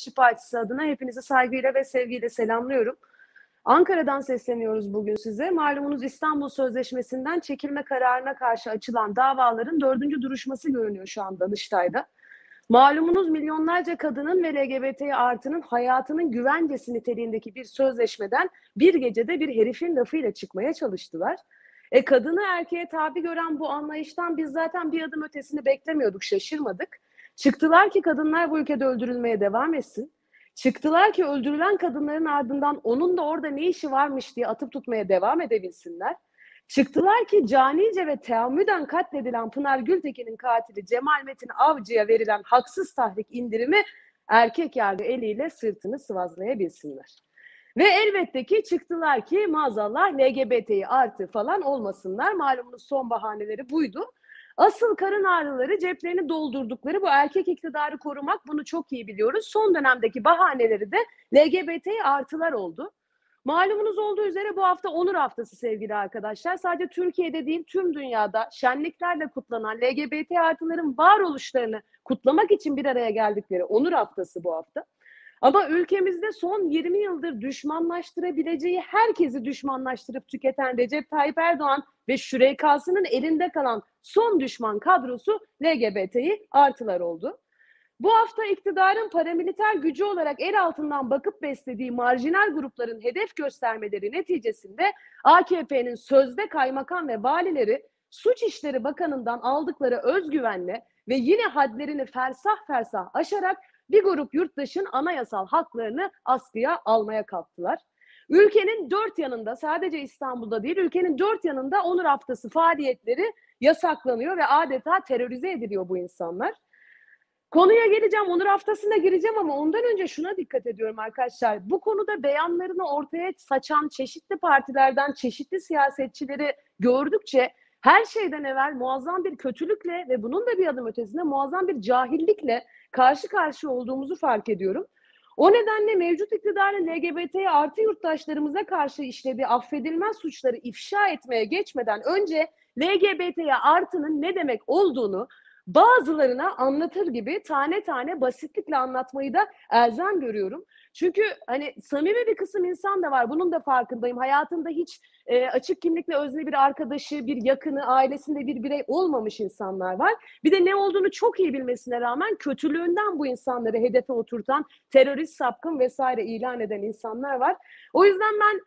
İşçi Partisi adına hepinizi saygıyla ve sevgiyle selamlıyorum. Ankara'dan sesleniyoruz bugün size. Malumunuz İstanbul Sözleşmesi'nden çekilme kararına karşı açılan davaların 4. duruşması görünüyor şu an Danıştay'da. Malumunuz milyonlarca kadının ve LGBT artının hayatının güvencesi niteliğindeki bir sözleşmeden bir gecede bir herifin lafıyla çıkmaya çalıştılar. Kadını erkeğe tabi gören bu anlayıştan biz zaten bir adım ötesini beklemiyorduk, şaşırmadık. Çıktılar ki kadınlar bu ülkede öldürülmeye devam etsin. Çıktılar ki öldürülen kadınların ardından onun da orada ne işi varmış diye atıp tutmaya devam edebilsinler. Çıktılar ki canice ve teammüden katledilen Pınar Gültekin'in katili Cemal Metin Avcı'ya verilen haksız tahrik indirimi erkek yargı eliyle sırtını sıvazlayabilsinler. Ve elbette ki çıktılar ki maazallah LGBT'yi artı falan olmasınlar. Malumunuz son bahaneleri buydu. Asıl karın ağrıları ceplerini doldurdukları bu erkek iktidarı korumak, bunu çok iyi biliyoruz. Son dönemdeki bahaneleri de LGBT artılar oldu. Malumunuz olduğu üzere bu hafta Onur Haftası sevgili arkadaşlar. Sadece Türkiye'de değil tüm dünyada şenliklerle kutlanan LGBT artıların varoluşlarını kutlamak için bir araya geldikleri Onur Haftası bu hafta. Ama ülkemizde son 20 yıldır düşmanlaştırabileceği herkesi düşmanlaştırıp tüketen Recep Tayyip Erdoğan ve şürekasının elinde kalan son düşman kadrosu LGBT'yi artılar oldu. Bu hafta iktidarın paramiliter gücü olarak el altından bakıp beslediği marjinal grupların hedef göstermeleri neticesinde AKP'nin sözde kaymakam ve valileri Suç İşleri Bakanı'ndan aldıkları özgüvenle ve yine hadlerini fersah fersah aşarak bir grup yurttaşın anayasal haklarını askıya almaya kalktılar. Ülkenin dört yanında, sadece İstanbul'da değil, ülkenin dört yanında Onur Haftası faaliyetleri yasaklanıyor ve adeta terörize ediliyor bu insanlar. Konuya geleceğim, Onur Haftası'na gireceğim ama ondan önce şuna dikkat ediyorum arkadaşlar. Bu konuda beyanlarını ortaya saçan çeşitli partilerden çeşitli siyasetçileri gördükçe her şeyden evvel muazzam bir kötülükle ve bunun da bir adım ötesinde muazzam bir cahillikle karşı karşıya olduğumuzu fark ediyorum. O nedenle mevcut iktidarın LGBT artı yurttaşlarımıza karşı işlediği affedilmez suçları ifşa etmeye geçmeden önce LGBT artının ne demek olduğunu bazılarına anlatır gibi tane tane basitlikle anlatmayı da elzem görüyorum. Çünkü hani samimi bir kısım insan da var. Bunun da farkındayım. Hayatında hiç açık kimlikle özne bir arkadaşı, bir yakını, ailesinde bir birey olmamış insanlar var. Bir de ne olduğunu çok iyi bilmesine rağmen kötülüğünden bu insanları hedefe oturtan, terörist, sapkın vesaire ilan eden insanlar var. O yüzden ben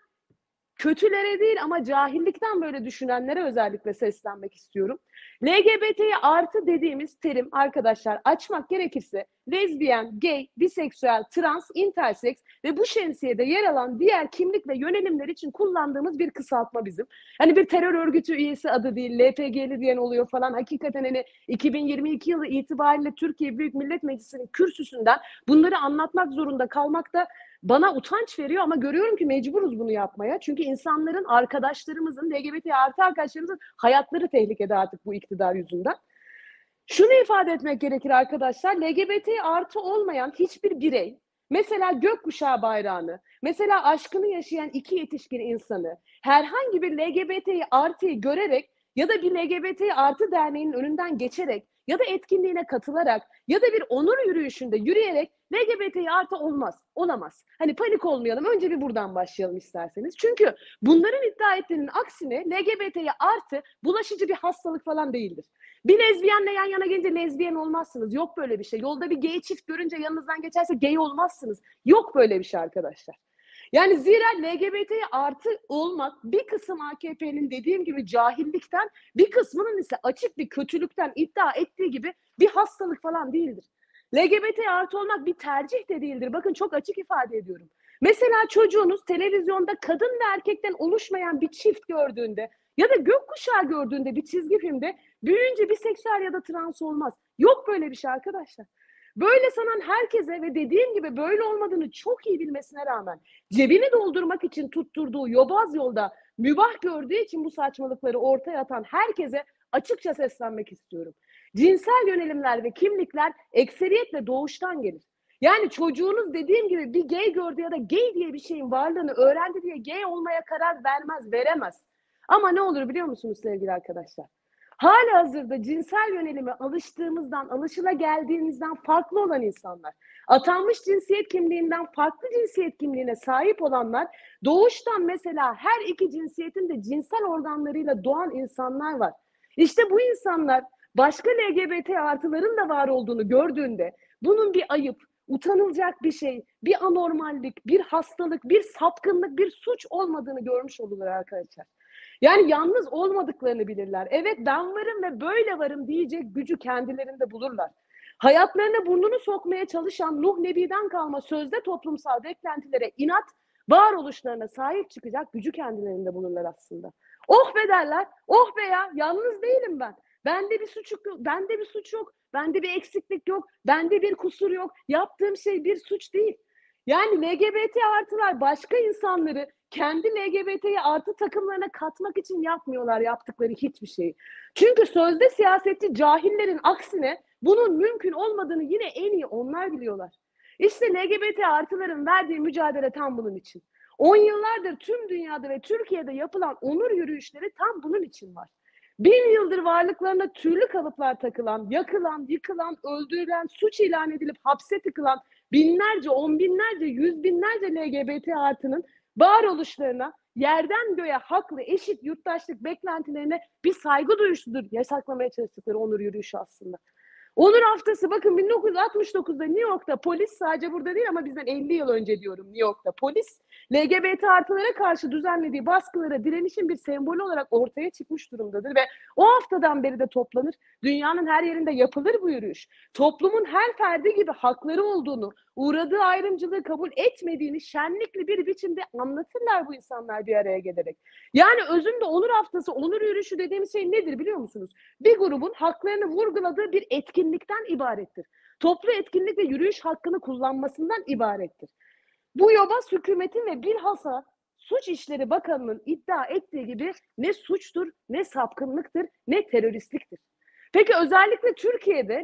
kötülere değil ama cahillikten böyle düşünenlere özellikle seslenmek istiyorum. LGBT artı dediğimiz terim arkadaşlar açmak gerekirse lezbiyen, gay, biseksüel, trans, interseks ve bu şemsiyede yer alan diğer kimlik ve yönelimler için kullandığımız bir kısaltma bizim. Hani bir terör örgütü üyesi adı değil, LPG'li diyen oluyor falan. Hakikaten hani 2022 yılı itibariyle Türkiye Büyük Millet Meclisi'nin kürsüsünden bunları anlatmak zorunda kalmak da bana utanç veriyor ama görüyorum ki mecburuz bunu yapmaya. Çünkü insanların, arkadaşlarımızın, LGBT artı arkadaşlarımızın hayatları tehlikede artık bu iktidar yüzünden. Şunu ifade etmek gerekir arkadaşlar. LGBT artı olmayan hiçbir birey, mesela gökkuşağı bayrağını, mesela aşkını yaşayan iki yetişkin insanı, herhangi bir LGBT artıyı görerek ya da bir LGBT artı derneğinin önünden geçerek ya da etkinliğine katılarak ya da bir onur yürüyüşünde yürüyerek LGBT artı olmaz, olamaz. Hani panik olmayalım, önce bir buradan başlayalım isterseniz. Çünkü bunların iddia ettiğinin aksine LGBT artı bulaşıcı bir hastalık falan değildir. Bir lezbiyenle yan yana gelince lezbiyen olmazsınız. Yok böyle bir şey. Yolda bir gay çift görünce yanınızdan geçerse gay olmazsınız. Yok böyle bir şey arkadaşlar. Yani zira LGBT artı olmak bir kısım AKP'nin dediğim gibi cahillikten, bir kısmının ise açık bir kötülükten iddia ettiği gibi bir hastalık falan değildir. LGBT artı olmak bir tercih de değildir. Bakın çok açık ifade ediyorum. Mesela çocuğunuz televizyonda kadın ve erkekten oluşmayan bir çift gördüğünde ya da gökkuşağı gördüğünde bir çizgi filmde büyüyünce biseksüel ya da trans olmaz. Yok böyle bir şey arkadaşlar. Böyle sanan herkese ve dediğim gibi böyle olmadığını çok iyi bilmesine rağmen cebini doldurmak için tutturduğu yobaz yolda mübah gördüğü için bu saçmalıkları ortaya atan herkese açıkça seslenmek istiyorum. Cinsel yönelimler ve kimlikler ekseriyetle doğuştan gelir. Yani çocuğunuz dediğim gibi bir gay gördü ya da gay diye bir şeyin varlığını öğrendi diye gay olmaya karar vermez, veremez. Ama ne olur biliyor musunuz sevgili arkadaşlar? Halihazırda cinsel yönelime alıştığımızdan, alışılageldiğimizden farklı olan insanlar, Atanmış cinsiyet kimliğinden farklı cinsiyet kimliğine sahip olanlar, doğuştan mesela her iki cinsiyetin de cinsel organlarıyla doğan insanlar var. İşte bu insanlar başka LGBT artıların da var olduğunu gördüğünde bunun bir ayıp, utanılacak bir şey, bir anormallik, bir hastalık, bir sapkınlık, bir suç olmadığını görmüş olurlar arkadaşlar. Yani yalnız olmadıklarını bilirler. Evet, ben varım ve böyle varım diyecek gücü kendilerinde bulurlar. Hayatlarına burnunu sokmaya çalışan Nuh Nebi'den kalma sözde toplumsal beklentilere inat, varoluşlarına sahip çıkacak gücü kendilerinde bulurlar aslında. Oh be derler, oh be ya, yalnız değilim ben. Bende bir suç yok, bende bir suç yok, bende bir eksiklik yok, bende bir kusur yok. Yaptığım şey bir suç değil. Yani LGBT artılar başka insanları kendi LGBT'yi artı takımlarına katmak için yapmıyorlar yaptıkları hiçbir şeyi. Çünkü sözde siyasetçi cahillerin aksine bunun mümkün olmadığını yine en iyi onlar biliyorlar. İşte LGBT artıların verdiği mücadele tam bunun için. 10 yıllardır tüm dünyada ve Türkiye'de yapılan onur yürüyüşleri tam bunun için var. 1000 yıldır varlıklarına türlü kalıplar takılan, yakılan, yıkılan, öldürülen, suç ilan edilip hapse tıkılan binlerce, on binlerce, yüz binlerce LGBT artının varoluşlarına, yerden göğe haklı, eşit yurttaşlık beklentilerine bir saygı duyuşudur yasaklamaya çalıştıkları onur yürüyüşü aslında. Onur Haftası, bakın 1969'da New York'ta polis, sadece burada değil ama bizden 50 yıl önce diyorum, New York'ta polis LGBT artılara karşı düzenlediği baskılara direnişin bir sembolü olarak ortaya çıkmış durumdadır ve o haftadan beri de toplanır. Dünyanın her yerinde yapılır bu yürüyüş. Toplumun her ferdi gibi hakları olduğunu, uğradığı ayrımcılığı kabul etmediğini şenlikli bir biçimde anlatırlar bu insanlar bir araya gelerek. Yani özünde Onur Haftası, onur yürüyüşü dediğimiz şey nedir biliyor musunuz? Bir grubun haklarını vurguladığı bir etkinlikten ibarettir. Toplu etkinlik ve yürüyüş hakkını kullanmasından ibarettir. Bu yobaz hükümetin ve bilhassa Suç İşleri Bakanı'nın iddia ettiği gibi ne suçtur, ne sapkınlıktır, ne teröristliktir. Peki özellikle Türkiye'de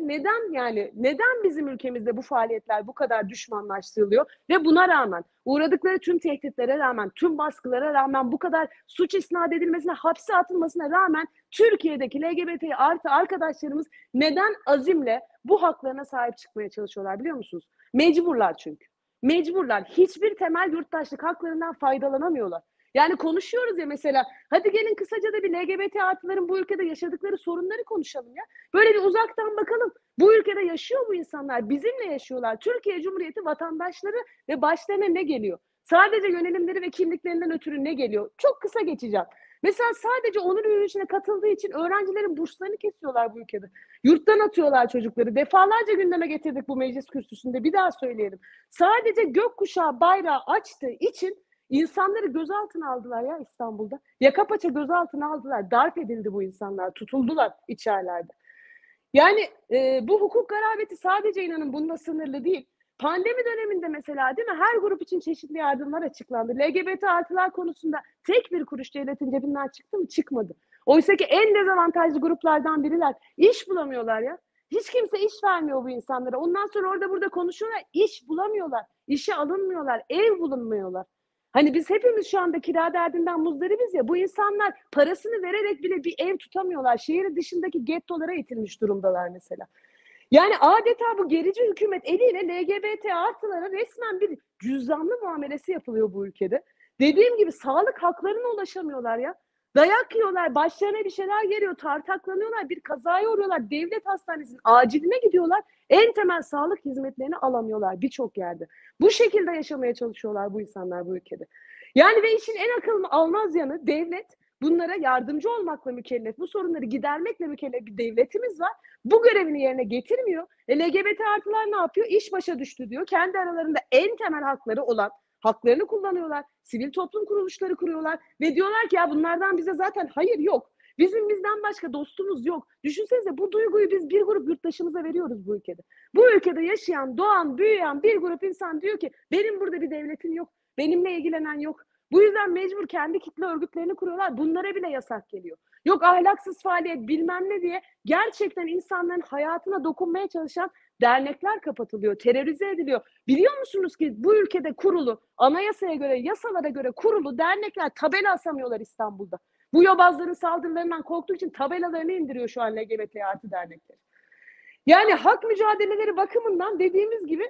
neden bizim ülkemizde bu faaliyetler bu kadar düşmanlaştırılıyor ve buna rağmen, uğradıkları tüm tehditlere rağmen, tüm baskılara rağmen, bu kadar suç isnat edilmesine, hapse atılmasına rağmen Türkiye'deki LGBT artı arkadaşlarımız neden azimle bu haklarına sahip çıkmaya çalışıyorlar biliyor musunuz? Mecburlar çünkü. Mecburlar. Hiçbir temel yurttaşlık haklarından faydalanamıyorlar. Yani konuşuyoruz ya mesela, hadi gelin kısaca da bir LGBT artıların bu ülkede yaşadıkları sorunları konuşalım ya. Böyle bir uzaktan bakalım. Bu ülkede yaşıyor bu insanlar, bizimle yaşıyorlar. Türkiye Cumhuriyeti vatandaşları ve başlarına ne geliyor? Sadece yönelimleri ve kimliklerinden ötürü ne geliyor? Çok kısa geçeceğim. Mesela sadece onur yürüyüşüne katıldığı için öğrencilerin burslarını kesiyorlar bu ülkede. Yurttan atıyorlar çocukları. Defalarca gündeme getirdik bu meclis kürsüsünde. Bir daha söyleyelim. Sadece gökkuşağı bayrağı açtığı için İnsanları gözaltına aldılar ya İstanbul'da. Yaka paça gözaltına aldılar. Darp edildi bu insanlar. Tutuldular içerilerde. Yani bu hukuk garabeti sadece inanın bununla sınırlı değil. Pandemi döneminde mesela değil mi? Her grup için çeşitli yardımlar açıklandı. LGBT artılar konusunda tek bir kuruş devletin cebinden çıktı mı? Çıkmadı. Oysa ki en dezavantajlı gruplardan biriler. İş bulamıyorlar ya. Hiç kimse iş vermiyor bu insanlara. Ondan sonra orada burada konuşuyorlar. İş bulamıyorlar. İşe alınmıyorlar. Ev bulunmuyorlar. Hani biz hepimiz şu anda kira derdinden muzdaribiz ya. Bu insanlar parasını vererek bile bir ev tutamıyorlar. Şehir dışındaki gettolara itilmiş durumdalar mesela. Yani adeta bu gerici hükümet eliyle LGBT artılara resmen bir cüzdanlı muamelesi yapılıyor bu ülkede. Dediğim gibi sağlık haklarına ulaşamıyorlar ya. Dayak yiyorlar, başlarına bir şeyler geliyor, tartaklanıyorlar, bir kazaya uğruyorlar. Devlet hastanesinin aciline gidiyorlar. En temel sağlık hizmetlerini alamıyorlar birçok yerde. Bu şekilde yaşamaya çalışıyorlar bu insanlar bu ülkede. Yani ve işin en akıl almaz yanı, devlet bunlara yardımcı olmakla mükellef, bu sorunları gidermekle mükellef bir devletimiz var. Bu görevini yerine getirmiyor. LGBT artılar ne yapıyor? İş başa düştü diyor. Kendi aralarında en temel hakları olan haklarını kullanıyorlar. Sivil toplum kuruluşları kuruyorlar ve diyorlar ki ya bunlardan bize zaten hayır yok. Bizden başka dostumuz yok. Düşünsenize, bu duyguyu biz bir grup yurttaşımıza veriyoruz bu ülkede. Bu ülkede yaşayan, doğan, büyüyen bir grup insan diyor ki benim burada bir devletim yok. Benimle ilgilenen yok. Bu yüzden mecbur kendi kitle örgütlerini kuruyorlar. Bunlara bile yasak geliyor. Yok ahlaksız faaliyet bilmem ne diye gerçekten insanların hayatına dokunmaya çalışan dernekler kapatılıyor, terörize ediliyor. Biliyor musunuz ki bu ülkede kurulu, anayasaya göre, yasalara göre kurulu dernekler tabela asamıyorlar İstanbul'da. Bu yobazların saldırılarından korktuğu için tabelalarını indiriyor şu an LGBT artı dernekleri. Yani hak mücadeleleri bakımından dediğimiz gibi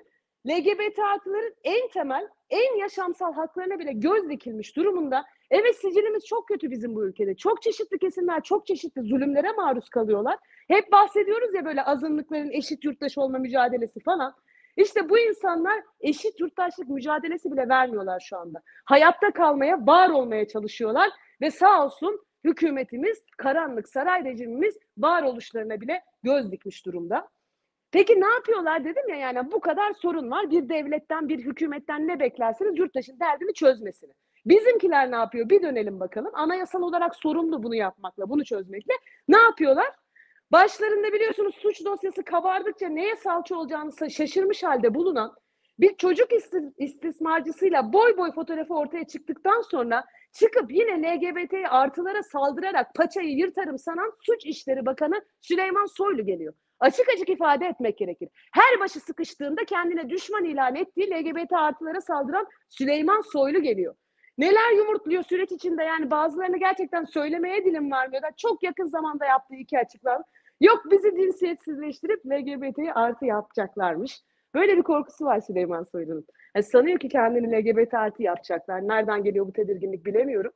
LGBT artıların en temel, en yaşamsal haklarına bile göz dikilmiş durumunda. Evet, sicilimiz çok kötü bizim bu ülkede. Çok çeşitli kesimler çok çeşitli zulümlere maruz kalıyorlar. Hep bahsediyoruz ya böyle azınlıkların eşit yurttaş olma mücadelesi falan. İşte bu insanlar eşit yurttaşlık mücadelesi bile vermiyorlar şu anda. Hayatta kalmaya, var olmaya çalışıyorlar ve sağ olsun hükümetimiz, karanlık saray rejimimiz varoluşlarına bile göz dikmiş durumda. Peki ne yapıyorlar dedim ya, yani bu kadar sorun var. Bir devletten, bir hükümetten ne beklersiniz? Yurttaşın derdini çözmesini. Bizimkiler ne yapıyor? Bir dönelim bakalım. Anayasal olarak sorumlu bunu yapmakla, bunu çözmekle. Ne yapıyorlar? Başlarında biliyorsunuz suç dosyası kabardıkça neye salça olacağını şaşırmış halde bulunan bir çocuk istismarcısıyla boy boy fotoğrafı ortaya çıktıktan sonra çıkıp yine LGBT artılara saldırarak paçayı yırtarım sanan Suç İşleri Bakanı Süleyman Soylu geliyor. Açık açık ifade etmek gerekir. Her başı sıkıştığında kendine düşman ilan ettiği LGBT artılara saldıran Süleyman Soylu geliyor. Neler yumurtluyor süreç içinde, yani bazılarını gerçekten söylemeye dilim varmıyor. Çok yakın zamanda yaptığı iki açıklama. Yok, bizi cinsiyetsizleştirip LGBT'yi artı yapacaklarmış. Böyle bir korkusu var Süleyman Soylu'nun. Yani sanıyor ki kendini LGBT artı yapacaklar. Nereden geliyor bu tedirginlik bilemiyorum.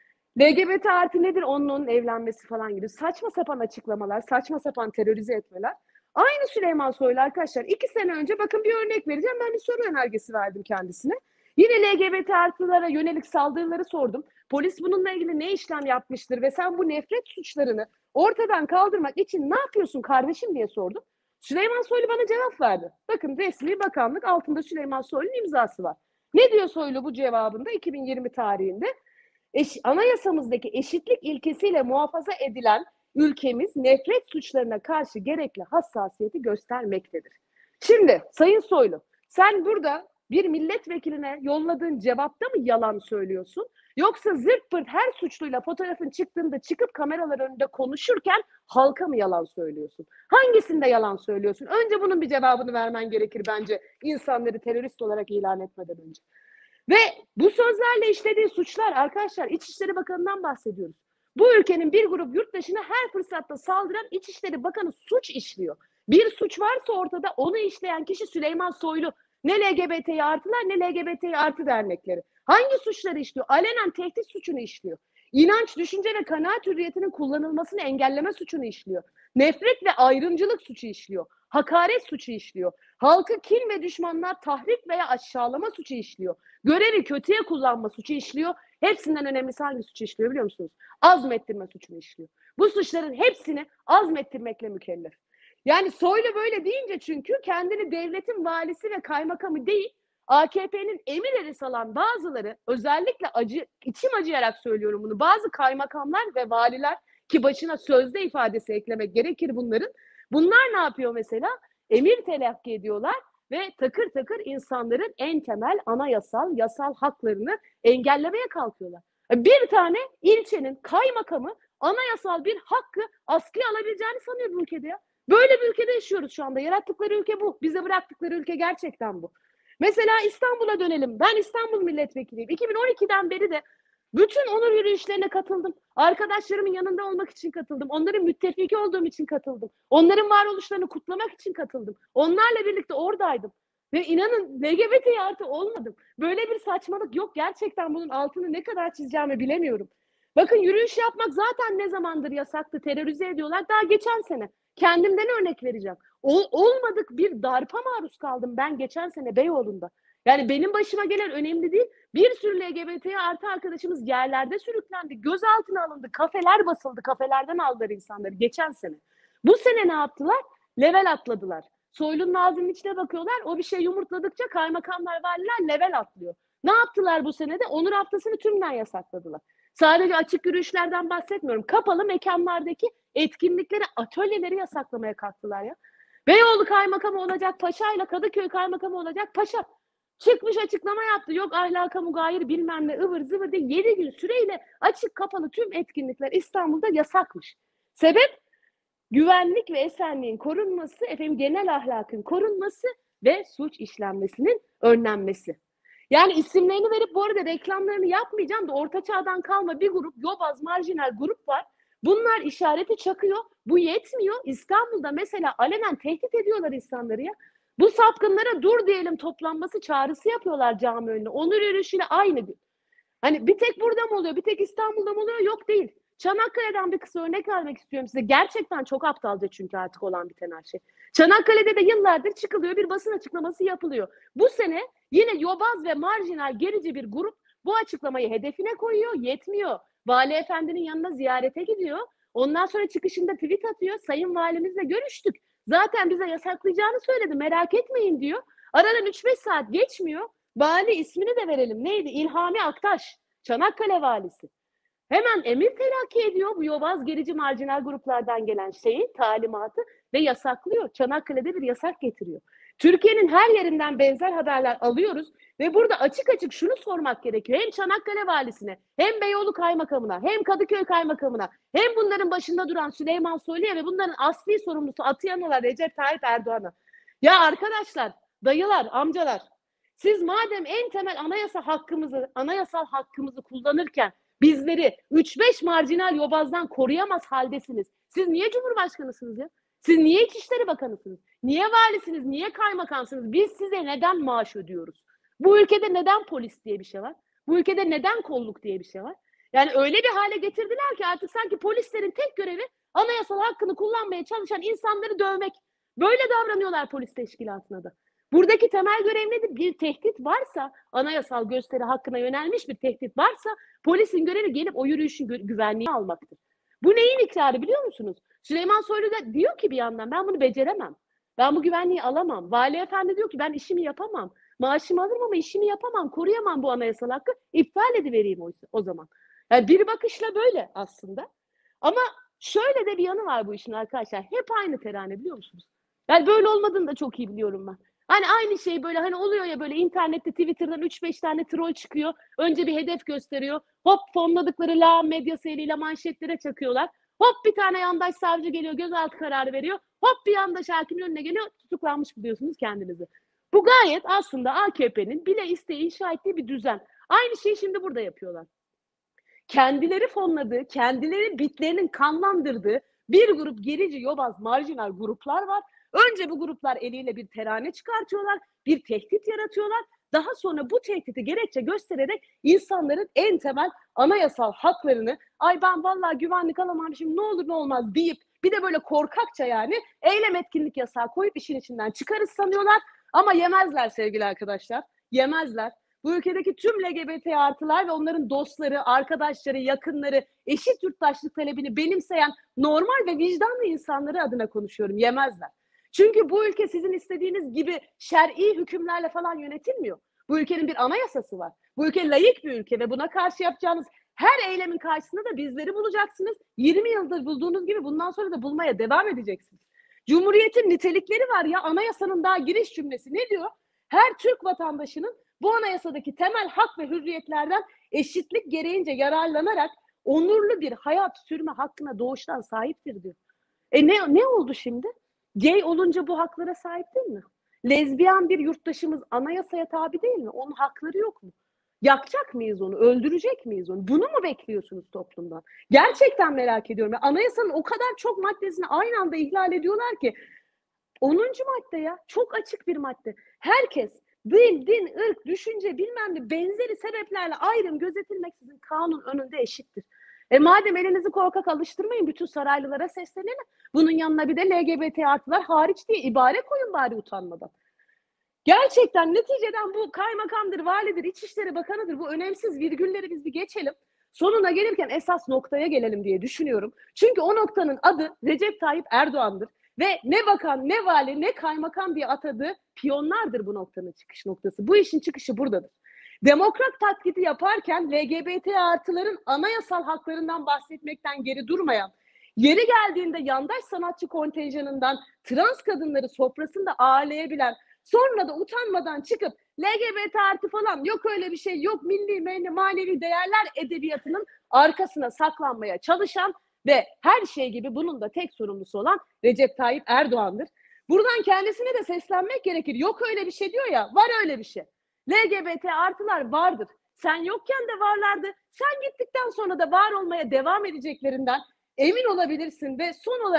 LGBT artı nedir? Onun evlenmesi falan gibi saçma sapan açıklamalar, saçma sapan terörize etmeler. Aynı Süleyman Soylu arkadaşlar 2 sene önce, bakın bir örnek vereceğim. Ben bir soru önergesi verdim kendisine. Yine LGBT artılara yönelik saldırıları sordum. Polis bununla ilgili ne işlem yapmıştır ve sen bu nefret suçlarını ortadan kaldırmak için ne yapıyorsun kardeşim diye sordum. Süleyman Soylu bana cevap verdi. Bakın, resmi bakanlık, altında Süleyman Soylu'nun imzası var. Ne diyor Soylu bu cevabında 2020 tarihinde? Anayasamızdaki eşitlik ilkesiyle muhafaza edilen ülkemiz nefret suçlarına karşı gerekli hassasiyeti göstermektedir. Şimdi Sayın Soylu, sen burada bir milletvekiline yolladığın cevapta mı yalan söylüyorsun? Yoksa zırt pırt her suçluyla fotoğrafın çıktığında çıkıp kameralar önünde konuşurken halka mı yalan söylüyorsun? Hangisinde yalan söylüyorsun? Önce bunun bir cevabını vermen gerekir bence, insanları terörist olarak ilan etmeden önce. Ve bu sözlerle işlediği suçlar arkadaşlar, İçişleri Bakanı'ndan bahsediyoruz. Bu ülkenin bir grup yurttaşına her fırsatta saldıran İçişleri Bakanı suç işliyor. Bir suç varsa ortada, onu işleyen kişi Süleyman Soylu. Ne LGBT'yi artılar ne LGBT'yi artı dernekleri. Hangi suçları işliyor? Alenen tehdit suçunu işliyor. İnanç, düşünce ve kanaat hürriyetinin kullanılmasını engelleme suçunu işliyor. Nefret ve ayrımcılık suçu işliyor. Hakaret suçu işliyor. Halkı kin ve düşmanlar tahrik veya aşağılama suçu işliyor. Görevi kötüye kullanma suçu işliyor. Hepsinden önemlisi hangi suçu işliyor biliyor musunuz? Azmettirme suçunu işliyor. Bu suçların hepsini azmettirmekle mükellef. Yani Soylu böyle deyince, çünkü kendini devletin valisi ve kaymakamı değil, AKP'nin emir eri salan bazıları, özellikle içim acıyarak söylüyorum bunu, bazı kaymakamlar ve valiler, ki başına sözde ifadesi eklemek gerekir bunların. Bunlar ne yapıyor mesela? Emir telakki ediyorlar ve takır takır insanların en temel anayasal, yasal haklarını engellemeye kalkıyorlar. Bir tane ilçenin kaymakamı anayasal bir hakkı askıya alabileceğini sanıyor bu ülkede ya. Böyle bir ülkede yaşıyoruz şu anda. Yarattıkları ülke bu. Bize bıraktıkları ülke gerçekten bu. Mesela İstanbul'a dönelim. Ben İstanbul milletvekiliyim. 2012'den beri de bütün onur yürüyüşlerine katıldım. Arkadaşlarımın yanında olmak için katıldım. Onların müttefiki olduğum için katıldım. Onların varoluşlarını kutlamak için katıldım. Onlarla birlikte oradaydım. Ve inanın LGBT artı olmadım. Böyle bir saçmalık yok. Gerçekten bunun altını ne kadar çizeceğimi bilemiyorum. Bakın, yürüyüş yapmak zaten ne zamandır yasaktı. Terörize ediyorlar. Daha geçen sene. Kendimden örnek vereceğim. Olmadık bir darpa maruz kaldım ben geçen sene Beyoğlu'nda. Yani benim başıma gelen önemli değil. Bir sürü LGBT artı arkadaşımız yerlerde sürüklendi. Gözaltına alındı. Kafeler basıldı. Kafelerden aldılar insanları geçen sene. Bu sene ne yaptılar? Level atladılar. Soylu'nun ağzının içine bakıyorlar. O bir şey yumurtladıkça kaymakamlar, valiler level atlıyor. Ne yaptılar bu senede? Onur haftasını tümden yasakladılar. Sadece açık yürüyüşlerden bahsetmiyorum. Kapalı mekanlardaki etkinlikleri, atölyeleri yasaklamaya kalktılar ya. Beyoğlu kaymakamı olacak paşayla Kadıköy kaymakamı olacak paşa. Çıkmış açıklama yaptı. Yok ahlaka mugayir bilmem ne ıvır zıvır diye 7 gün süreyle açık kapalı tüm etkinlikler İstanbul'da yasakmış. Sebep? Güvenlik ve esenliğin korunması, genel ahlakın korunması ve suç işlenmesinin önlenmesi. Yani isimlerini verip bu arada reklamlarını yapmayacağım da orta çağdan kalma bir grup, yobaz, marjinal grup var. Bunlar işareti çakıyor. Bu yetmiyor. İstanbul'da mesela alenen tehdit ediyorlar insanları ya. Bu sapkınlara dur diyelim toplanması çağrısı yapıyorlar cami önüne. Onur yürüyüşüyle aynı gün. Hani bir tek burada mı oluyor, bir tek İstanbul'da mı oluyor? Yok değil. Çanakkale'den bir kısa örnek vermek istiyorum size. Gerçekten çok aptalca çünkü artık olan biten her şey. Çanakkale'de de yıllardır çıkılıyor, bir basın açıklaması yapılıyor. Bu sene yine yobaz ve marjinal gerici bir grup bu açıklamayı hedefine koyuyor, yetmiyor. Vali Efendi'nin yanına ziyarete gidiyor. Ondan sonra çıkışında tweet atıyor. Sayın Valimizle görüştük. Zaten bize yasaklayacağını söyledi, merak etmeyin diyor. Aradan 3-5 saat geçmiyor. Vali ismini de verelim. Neydi? İlhami Aktaş. Çanakkale valisi. Hemen emir telakki ediyor bu yobaz gerici marjinal gruplardan gelen talimatı ve yasaklıyor. Çanakkale'de bir yasak getiriyor. Türkiye'nin her yerinden benzer haberler alıyoruz ve burada açık açık şunu sormak gerekiyor. Hem Çanakkale valisine, hem Beyoğlu kaymakamına, hem Kadıköy kaymakamına, hem bunların başında duran Süleyman Soylu'ya ve bunların asli sorumlusu atayan olan Recep Tayyip Erdoğan'a. Ya arkadaşlar, dayılar, amcalar, siz madem en temel anayasal hakkımızı kullanırken bizleri 3-5 marjinal yobazdan koruyamaz haldesiniz. Siz niye Cumhurbaşkanısınız ya? Siz niye İçişleri Bakanısınız? Niye valisiniz? Niye kaymakamsınız? Biz size neden maaş ödüyoruz? Bu ülkede neden polis diye bir şey var? Bu ülkede neden kolluk diye bir şey var? Yani öyle bir hale getirdiler ki artık sanki polislerin tek görevi anayasal hakkını kullanmaya çalışan insanları dövmek. Böyle davranıyorlar polis teşkilatına da. Buradaki temel görev nedir? Bir tehdit varsa, anayasal gösteri hakkına yönelmiş bir tehdit varsa polisin görevi gelip o yürüyüşün güvenliğini almaktır. Bu neyin ikrarı biliyor musunuz? Süleyman Soylu da diyor ki bir yandan ben bunu beceremem. Ben bu güvenliği alamam. Vali Efendi diyor ki ben işimi yapamam. Maaşımı alırım ama işimi yapamam. Koruyamam bu anayasal hakkı. İptal edivereyim o zaman. Yani bir bakışla böyle aslında. Ama şöyle de bir yanı var bu işin arkadaşlar. Hep aynı terane biliyor musunuz? Yani böyle olmadığını da çok iyi biliyorum ben. Hani aynı şey böyle hani oluyor ya böyle internette Twitter'dan 3-5 tane troll çıkıyor. Önce bir hedef gösteriyor. Hop fonladıkları lağım medyası eliyle manşetlere çakıyorlar. Hop bir tane yandaş savcı geliyor gözaltı kararı veriyor. Hop bir yandaş hakimin önüne geliyor tutuklanmış buluyorsunuz kendinizi. Bu gayet aslında AKP'nin bile isteye inşa ettiği bir düzen. Aynı şeyi şimdi burada yapıyorlar. Kendileri fonladığı, kendileri bitlerinin kanlandırdığı bir grup gerici, yobaz, marjinal gruplar var. Önce bu gruplar eliyle bir terane çıkartıyorlar, bir tehdit yaratıyorlar. Daha sonra bu tehdidi gerekçe göstererek insanların en temel anayasal haklarını ay ben vallahi güvenlik alamam şimdi ne olur ne olmaz deyip bir de böyle korkakça yani eylem etkinlik yasağı koyup işin içinden çıkarız sanıyorlar. Ama yemezler sevgili arkadaşlar. Yemezler. Bu ülkedeki tüm LGBT artılar ve onların dostları, arkadaşları, yakınları, eşit yurttaşlık talebini benimseyen normal ve vicdanlı insanları adına konuşuyorum. Yemezler. Çünkü bu ülke sizin istediğiniz gibi şer'i hükümlerle falan yönetilmiyor. Bu ülkenin bir anayasası var. Bu ülke layık bir ülke ve buna karşı yapacağınız her eylemin karşısında da bizleri bulacaksınız. 20 yıldır bulduğunuz gibi bundan sonra da bulmaya devam edeceksiniz. Cumhuriyetin nitelikleri var ya, anayasanın daha giriş cümlesi ne diyor? Her Türk vatandaşının bu anayasadaki temel hak ve hürriyetlerden eşitlik gereğince yararlanarak onurlu bir hayat sürme hakkına doğuştan sahiptir diyor. Ne oldu şimdi? Gay olunca bu haklara sahip değil mi? Lezbiyen bir yurttaşımız anayasaya tabi değil mi? Onun hakları yok mu? Yakacak mıyız onu? Öldürecek miyiz onu? Bunu mu bekliyorsunuz toplumdan? Gerçekten merak ediyorum. Anayasanın o kadar çok maddesini aynı anda ihlal ediyorlar ki 10. madde ya. Çok açık bir madde. Herkes din, ırk, düşünce bilmem ne benzeri sebeplerle ayrım gözetilmeksizin kanun önünde eşittir. Madem elinizi korkak alıştırmayın bütün saraylılara seslenelim. Bunun yanına bir de LGBT artılar hariç diye ibare koyun bari utanmadan. Gerçekten neticeden bu kaymakamdır, validir, İçişleri Bakanı'dır. Bu önemsiz virgülleri biz bir geçelim. Sonuna gelirken esas noktaya gelelim diye düşünüyorum. Çünkü o noktanın adı Recep Tayyip Erdoğan'dır. Ve ne bakan, ne vali, ne kaymakam diye atadığı piyonlardır bu noktanın çıkış noktası. Bu işin çıkışı buradadır. Demokrat taklidi yaparken LGBT artıların anayasal haklarından bahsetmekten geri durmayan, yeri geldiğinde yandaş sanatçı kontenjanından trans kadınları sofrasında ağırlayabilen, sonra da utanmadan çıkıp LGBT artı falan yok öyle bir şey yok milli manevi değerler edebiyatının arkasına saklanmaya çalışan ve her şey gibi bunun da tek sorumlusu olan Recep Tayyip Erdoğan'dır. Buradan kendisine de seslenmek gerekir. Yok öyle bir şey diyor ya, var öyle bir şey. LGBT artılar vardır. Sen yokken de varlardı. Sen gittikten sonra da var olmaya devam edeceklerinden emin olabilirsin ve son olarak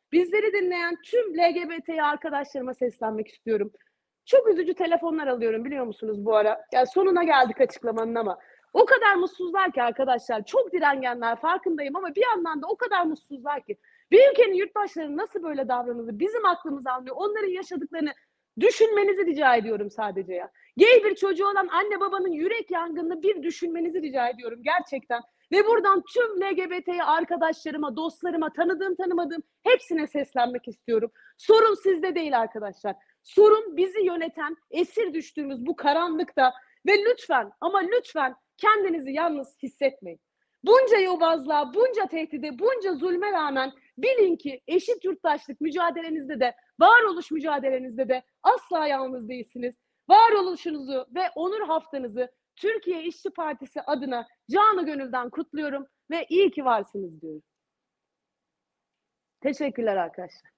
Bizleri dinleyen tüm LGBT arkadaşlarıma seslenmek istiyorum. Çok üzücü telefonlar alıyorum biliyor musunuz bu ara? Ya sonuna geldik açıklamanın ama. O kadar mutsuzlar ki arkadaşlar. Çok direngenler farkındayım ama bir yandan da o kadar mutsuzlar ki. Bir ülkenin yurttaşları nasıl böyle davranılır? Bizim aklımız almıyor. Onların yaşadıklarını düşünmenizi rica ediyorum sadece ya. Gay bir çocuğu olan anne babanın yürek yangınını bir düşünmenizi rica ediyorum gerçekten. Ve buradan tüm LGBT arkadaşlarıma, dostlarıma, tanıdığım tanımadığım hepsine seslenmek istiyorum. Sorun sizde değil arkadaşlar. Sorun bizi yöneten, esir düştüğümüz bu karanlıkta ve lütfen ama lütfen kendinizi yalnız hissetmeyin. Bunca yobazlığa, bunca tehdide, bunca zulme rağmen bilin ki eşit yurttaşlık mücadelenizde de, varoluş mücadelenizde de asla yalnız değilsiniz. Varoluşunuzu ve onur haftanızı Türkiye İşçi Partisi adına canı gönülden kutluyorum ve iyi ki varsınız diyorum. Teşekkürler arkadaşlar.